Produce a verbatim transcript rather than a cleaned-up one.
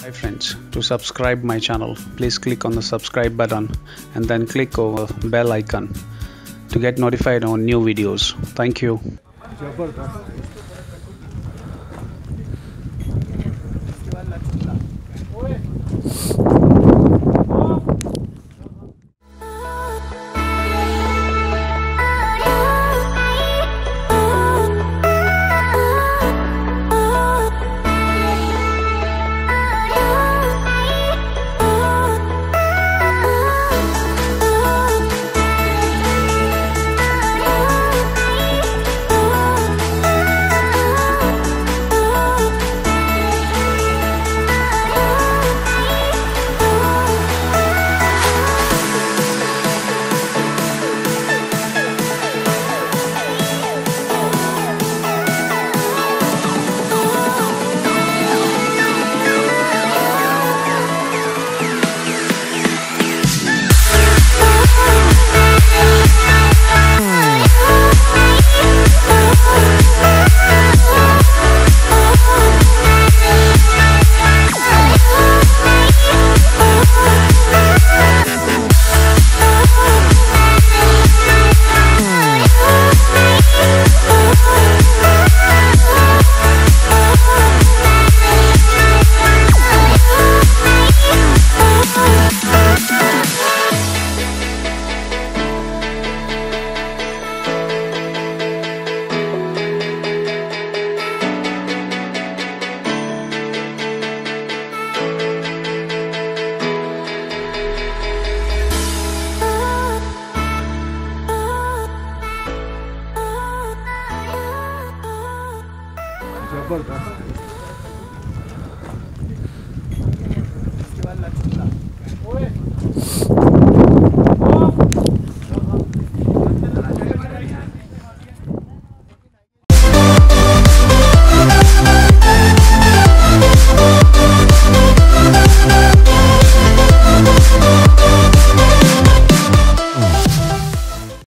Hi friends, to subscribe my channel, please click on the subscribe button and then click over bell icon to get notified on new videos. Thank you.